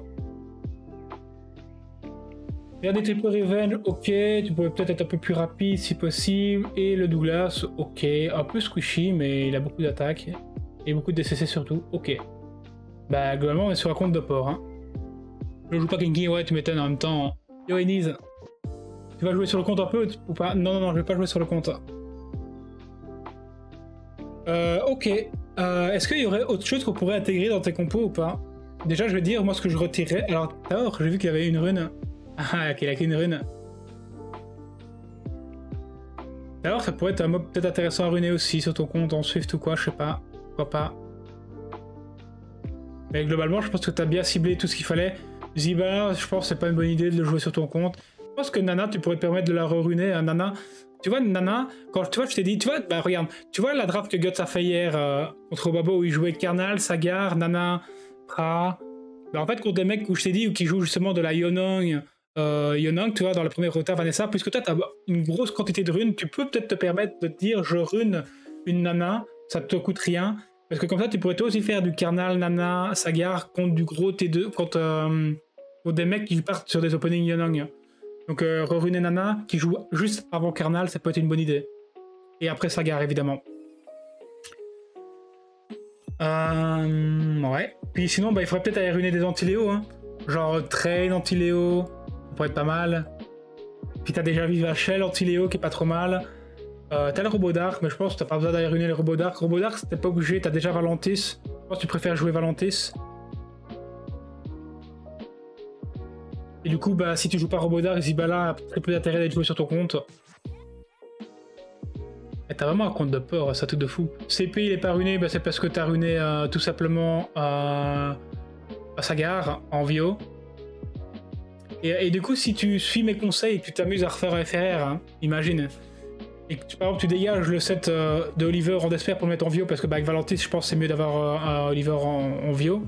Regardez triple Revenge, ok. Tu pourrais peut-être être un peu plus rapide si possible. Et le Douglas, ok. Un peu squishy, mais il a beaucoup d'attaques. Et beaucoup de D C C surtout, ok. Bah, globalement, on est sur un compte de port. Hein. Je joue pas Kinky, ouais, tu m'étonnes en même temps. Yo, Enise. Tu vas jouer sur le compte un peu ou pas? Non, non, non, je vais pas jouer sur le compte. Euh, ok. Euh, Est-ce qu'il y aurait autre chose qu'on pourrait intégrer dans tes compos ou pas? Déjà, je vais dire, moi, ce que je retirerais... Alors, d'abord, j'ai vu qu'il y avait une rune. Ah, qu'il a qu'une rune. Alors, ça pourrait être un mob peut-être intéressant à runer aussi sur ton compte en Swift ou quoi, je sais pas. Pourquoi pas. Mais globalement, je pense que tu as bien ciblé tout ce qu'il fallait. Ziba, je pense que c'est pas une bonne idée de le jouer sur ton compte. Je pense que Nana, tu pourrais te permettre de la re-runer. Hein, Nana... Tu vois, Nana, quand tu vois, je t'ai dit, tu vois, bah regarde, tu vois la draft que Guts a fait hier euh, contre Babo où il jouait Karnal, Sagar, Nana, Pra. Bah en fait, contre des mecs où je t'ai dit, ou qui jouent justement de la Yonong, euh, Yonong, tu vois, dans le premier rota Vanessa, puisque toi, tu as une grosse quantité de runes, tu peux peut-être te permettre de te dire, je rune une Nana, ça te coûte rien. Parce que comme ça, tu pourrais toi aussi faire du Karnal, Nana, Sagar contre du gros T deux, contre, euh, contre des mecs qui partent sur des openings Yonong. Donc euh, re-runer Nana, qui joue juste avant Karnal, ça peut être une bonne idée. Et après Sagar, évidemment. Euh, ouais. Puis sinon, bah, il faudrait peut-être aller ruiner des Antiléo. Hein. Genre Train Antiléo, ça pourrait être pas mal. Puis t'as déjà Vivachel Antiléo, qui est pas trop mal. Euh, t'as le Robot Dark, mais je pense que t'as pas besoin d'aller ruiner le Robot Dark. Robot Dark, t'es pas obligé, t'as déjà Valentis. Je pense que tu préfères jouer Valentis. Et du coup, bah, si tu joues pas Robodark, Zibala a très peu d'intérêt d'être joué sur ton compte. Et t'as vraiment un compte de port, ça tout de fou. C P il est pas runé, bah, c'est parce que t'as runé euh, tout simplement euh, Sagar en Vio. Et, et du coup, si tu suis mes conseils et que tu t'amuses à refaire un F R R, hein, imagine. Et que tu, par exemple, tu dégages le set euh, de Oliver en Despair pour le mettre en Vio, parce que bah, avec Valentis, je pense que c'est mieux d'avoir euh, un Oliver en, en Vio.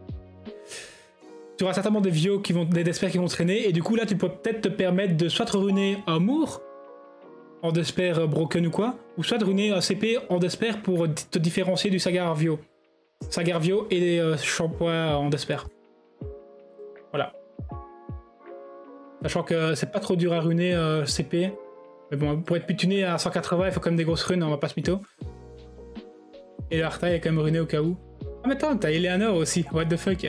Tu auras certainement des Vio qui vont, des Despair qui vont traîner, et du coup là tu peux peut-être te permettre de soit te ruiner un Moore en Despair euh, Broken ou quoi, ou soit de ruiner un C P en Despair pour te différencier du Sagarvio. Sagarvio et les euh, shampoings en Despair. Voilà. Sachant que c'est pas trop dur à ruiner euh, C P. Mais bon, pour être pituné à cent quatre-vingts, il faut quand même des grosses runes, on va pas se mytho. Et l'Arta est quand même ruiné au cas où. Ah mais attends, t'as Eleanor aussi, what the fuck.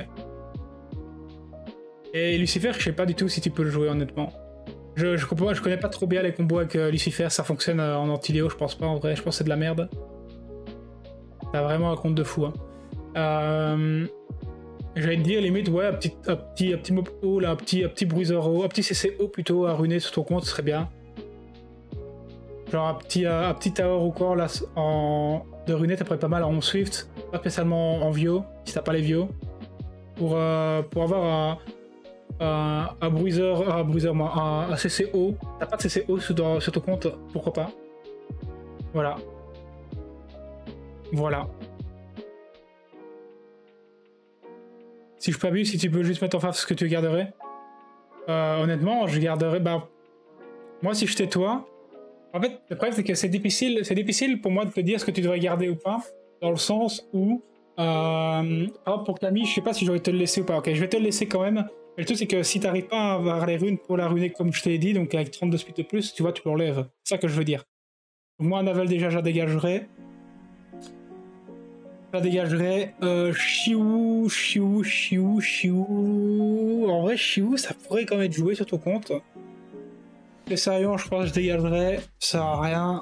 Et Lucifer, je sais pas du tout si tu peux le jouer honnêtement. Je, je, comprends, je connais pas trop bien les combos avec euh, Lucifer, ça fonctionne euh, en anti-Léo, je pense pas en vrai, je pense que c'est de la merde. T'as vraiment un compte de fou. Hein. Euh, J'allais te dire, limite, ouais, un petit, un petit, un petit mob haut, là, un petit, un petit bruiser haut, un petit C C O plutôt à ruiner sur ton compte, ce serait bien. Genre un petit, un petit tower ou quoi, là, en... de ruiner, t'as pas mal en Swift, pas spécialement en Vio, si t'as pas les Vio. Pour, euh, pour avoir un, un, un bruiser, un bruiser, un, un C C O, t'as pas de C C O sur, dans, sur ton compte, pourquoi pas. Voilà. Voilà. Si je peux abuse, si tu peux juste mettre en face ce que tu garderais. Euh, honnêtement, je garderais, bah... Moi, si j'étais toi... En fait, le problème, c'est que c'est difficile, c'est difficile pour moi de te dire ce que tu devrais garder ou pas, dans le sens où, euh, par exemple pour Camille, je sais pas si j'aurais te le laisser ou pas. Ok, je vais te le laisser quand même. Mais le truc, c'est que si t'arrives pas à avoir les runes pour la ruiner comme je t'ai dit, donc avec trente-deux speed de plus, tu vois, tu l'enlèves. C'est ça que je veux dire. Moi, Navel, déjà, je la dégagerai. Je la dégagerai. Euh, Chiou, Chiou, Chiou, Chiou. En vrai, Chiou, ça pourrait quand même être joué sur ton compte. Les Sarions, je pense que je dégagerai, ça sert à rien.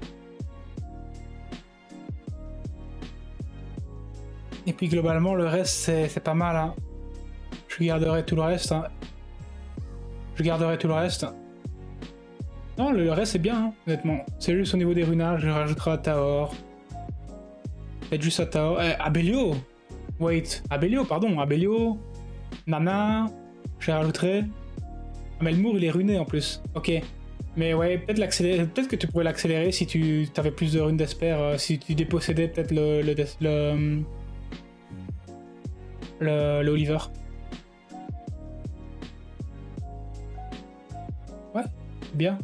Et puis globalement, le reste, c'est pas mal. Hein. Je garderai tout le reste. Hein. Je garderai tout le reste. Non, le reste, c'est bien, hein, honnêtement. C'est juste au niveau des runages, je rajouterai à Taor. Peut-être juste à Taor. Eh, Abelio Wait, Abelio, pardon, Abelio. Nana. Je les rajouterai. Mais le Mour il est ruiné en plus. Ok. Mais ouais, peut-être l'accélérer. Peut-être que tu pourrais l'accélérer si tu avais plus de runes d'Esper. Euh, si tu dépossédais peut-être le le, le le le Oliver. Ouais, bien.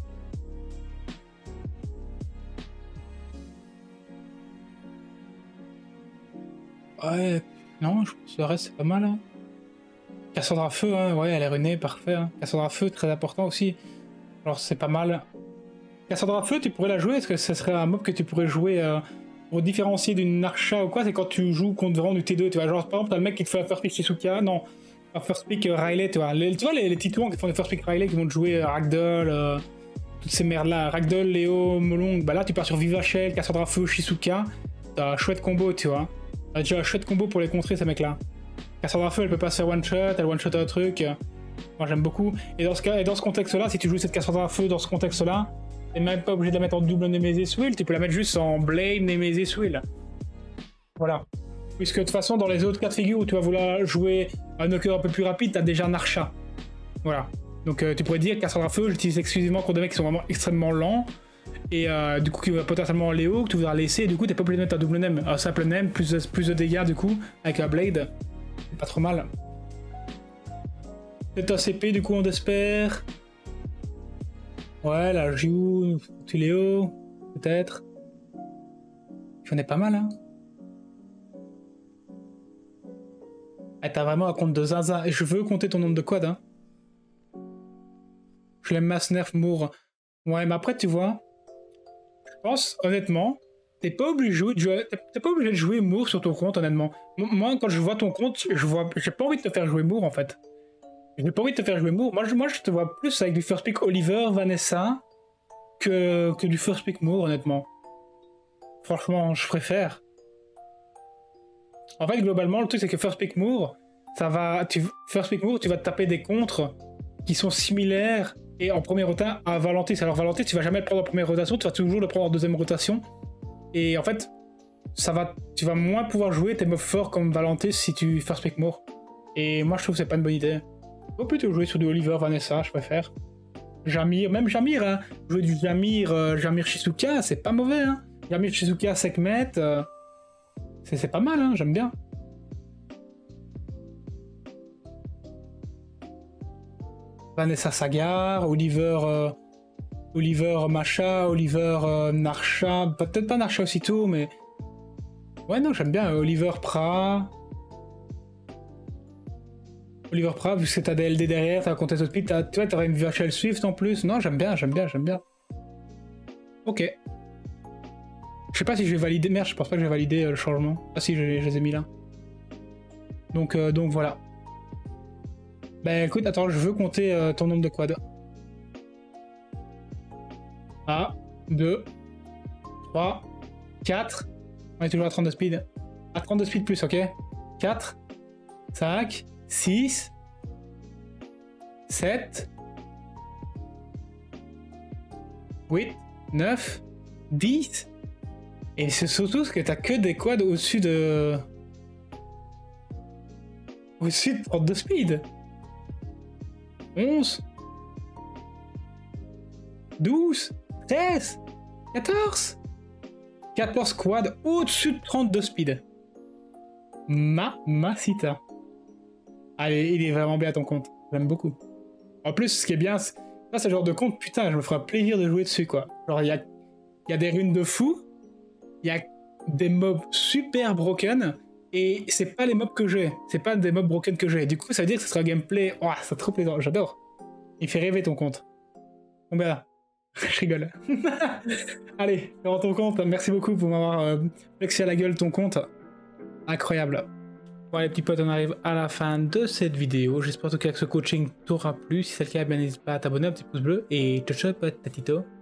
Ouais, non, je pense que le reste c'est pas mal. Hein. Cassandra Feu, hein, ouais, elle est ruinée, parfait. Hein. Cassandra Feu, très important aussi. Alors c'est pas mal. Cassandra Feu, tu pourrais la jouer, est-ce que ce serait un mob que tu pourrais jouer euh, pour différencier d'une Archa ou quoi? C'est quand tu joues contre vraiment du T deux, tu vois. Genre par exemple, t'as le mec qui te fait un first pick Shizuka, non, un first pick euh, Riley, tu vois. Les, tu vois les, les titouans qui font des first pick Riley qui vont te jouer euh, Ragdoll, euh, toutes ces merdes là. Ragdoll, Léo, Molong, bah là tu pars sur Viva Shell, Cassandra Feu, Shizuka. T'as un chouette combo, tu vois. T'as déjà un chouette combo pour les contrer, ces mecs là. Cassandra Feu, elle peut pas se faire one shot, elle one shot un truc. Moi j'aime beaucoup. Et dans ce cas, et dans ce contexte-là, si tu joues cette Cassandra Feu dans ce contexte-là, t'es même pas obligé de la mettre en double Nemesis Will, tu peux la mettre juste en Blade Nemesis Will. Voilà. Puisque de toute façon, dans les autres cas de figure où tu vas vouloir jouer un knocker un peu plus rapide, t'as déjà un Archa. Voilà. Donc euh, tu pourrais dire Cassandra Feu, j'utilise exclusivement contre des mecs qui sont vraiment extrêmement lents. Et euh, du coup, qui va potentiellement Léo, que tu voudras laisser, et du coup, t'es pas obligé de mettre un double nem, un simple nem, plus, plus de dégâts du coup, avec un Blade. C'est pas trop mal. Peut-être un C P du coup on espère. Ouais, la Jiu, Léo, peut-être. J'en ai pas mal, hein. Eh, t'as vraiment un compte de zinzin. Et je veux compter ton nombre de quads, hein. Je l'aime mass nerf Moore. Ouais, mais après, tu vois, je pense, honnêtement, t'es pas obligé de jouer, t'es pas obligé de jouer Moore sur ton compte, honnêtement. Moi, quand je vois ton compte, je vois, j'ai pas envie de te faire jouer Moore, en fait. J'ai pas envie de te faire jouer Moore. Moi je, moi, je te vois plus avec du first pick Oliver, Vanessa, que, que du first pick Moore, honnêtement. Franchement, je préfère. En fait, globalement, le truc, c'est que first pick Moore, ça va... Tu, first pick Moore, tu vas te taper des contres qui sont similaires et en première rotation à Valentis. Alors Valentis, tu vas jamais le prendre en première rotation, tu vas toujours le prendre en deuxième rotation. Et en fait, ça va, tu vas moins pouvoir jouer tes mobs forts comme Valentis si tu first pick Moore. Et moi, je trouve que c'est pas une bonne idée. On peut plutôt jouer sur du Oliver, Vanessa, je préfère. Jamir, même Jamir, hein. Jouer du Jamir, euh, Jamir Shizuka, c'est pas mauvais, hein. Jamir Shizuka, Sekhmet, euh, c'est pas mal, hein, j'aime bien. Vanessa Sagar, Oliver, euh, Oliver Macha, Oliver euh, Narcha, peut-être pas Narcha aussitôt, mais... Ouais, non, j'aime bien euh, Oliver Pra. Oliver Pra, vu que t'as des L D derrière, t'as un Contest of Speed, tu vois, t'aurais une Virtual Swift en plus. Non, j'aime bien, j'aime bien, j'aime bien. Ok. Je sais pas si je vais valider... Merde, je pense pas que je vais valider euh, le changement. Ah si, je, je les ai mis là. Donc, euh, donc voilà. Bah écoute, attends, je veux compter euh, ton nombre de quads. un, deux, trois, quatre. On est toujours à trente de speed. À trente de speed plus, ok. quatre, cinq, six, sept, huit, neuf, dix. Et c'est surtout que t'as que des quads au-dessus de... Au-dessus de trente de speed. onze, douze, treize, quatorze. quatorze quads au-dessus de trente de speed. Mamacita. Allez, il est vraiment bien ton compte. J'aime beaucoup. En plus, ce qui est bien, c'est ça, c'est le genre de compte, putain, je me ferai plaisir de jouer dessus, quoi. Genre, il y a, y a des runes de fou, il y a des mobs super broken, et c'est pas les mobs que j'ai. C'est pas des mobs broken que j'ai. Du coup, ça veut dire que ce sera un gameplay... Oh, c'est trop plaisant, j'adore. Il fait rêver ton compte. Combien? Je rigole. Allez, dans ton compte, merci beaucoup pour m'avoir euh, flexé à la gueule ton compte. Incroyable. Bon les petits potes, on arrive à la fin de cette vidéo. J'espère en tout cas que ce coaching t'aura plu. Si c'est le cas, bien n'hésite pas à t'abonner, un petit pouce bleu. Et ciao ciao, pote, tatito.